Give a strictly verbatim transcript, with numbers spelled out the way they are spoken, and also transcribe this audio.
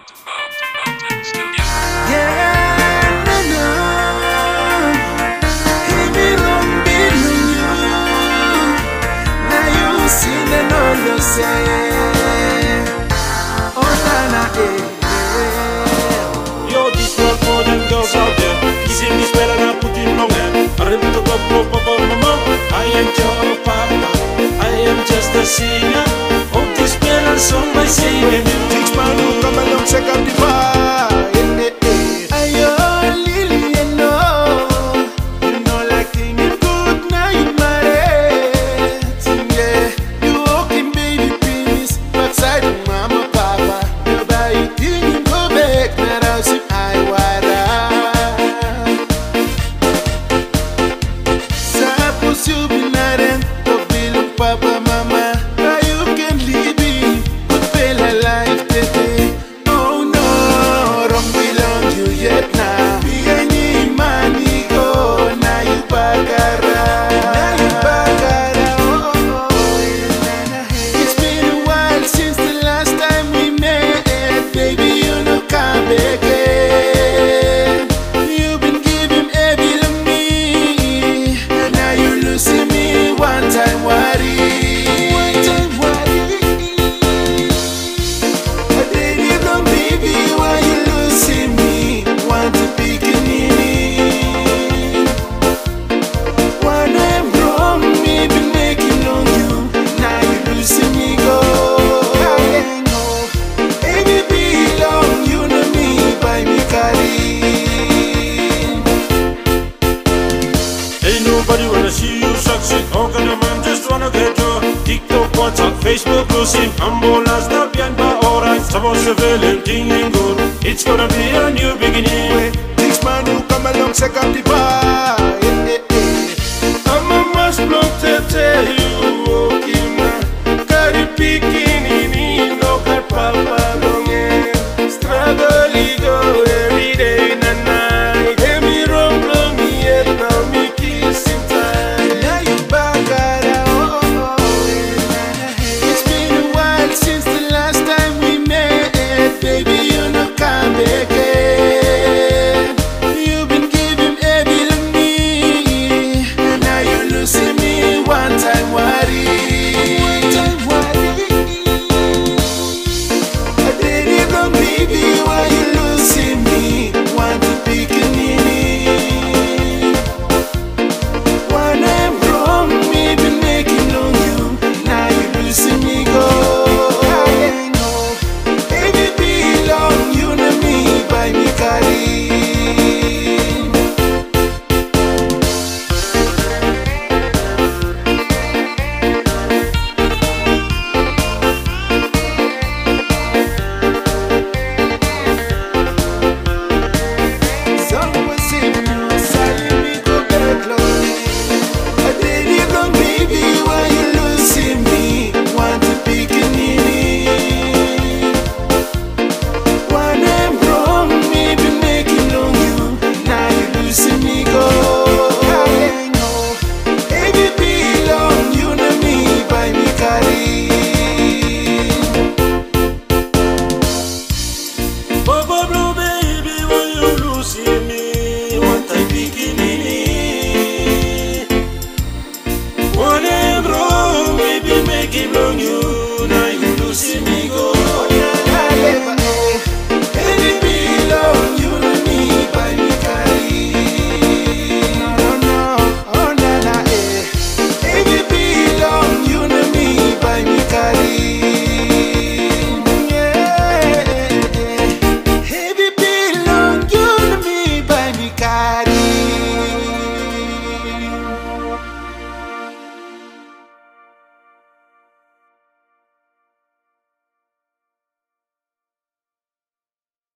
Yeah, no, no. He belong between you. Now you see the no no say. Oh na na eh. Yo, this one for them girls out there. Kissing me spell and I put it long there. I rip to pop pop pop mama. I am your papa. I am just a singer. Oh, this spell and song by singing. Six man who come along, check out the bar. Yeah, yeah, yeah. Ayo, Lilian, no. You know like thinking good, now you married. Yeah, you walking baby penis, backside of mama, papa. Nobody thinking go back, now that's it, I wada. Suppose you be married, to be look papa, mama. Now you can leave me, good fella life today. Oh no, don't belong you yet now. Behind the money go, now you bagara. Now you bagara, oh, oh, oh, yeah. It's been a while since the last time we met. Baby, you know come back again. You've been giving every to me. Now you losing me one time worry. One time worry. I didn't know, baby, why you losing me? Want to be beginning. When I'm wrong, maybe making on you. Now you losing me, go. I know. Baby, belong, you know me, by me, carry. Ain't nobody wanna see you succeed. How can a man just wanna get you? TikTok, WhatsApp, Facebook, losing. Ambulance, not behind but alright. Someone's feeling, thinking good. It's gonna be a new beginning. Six man who come along, check out the bar. Yeah, yeah, yeah. I'm a must block to tell you.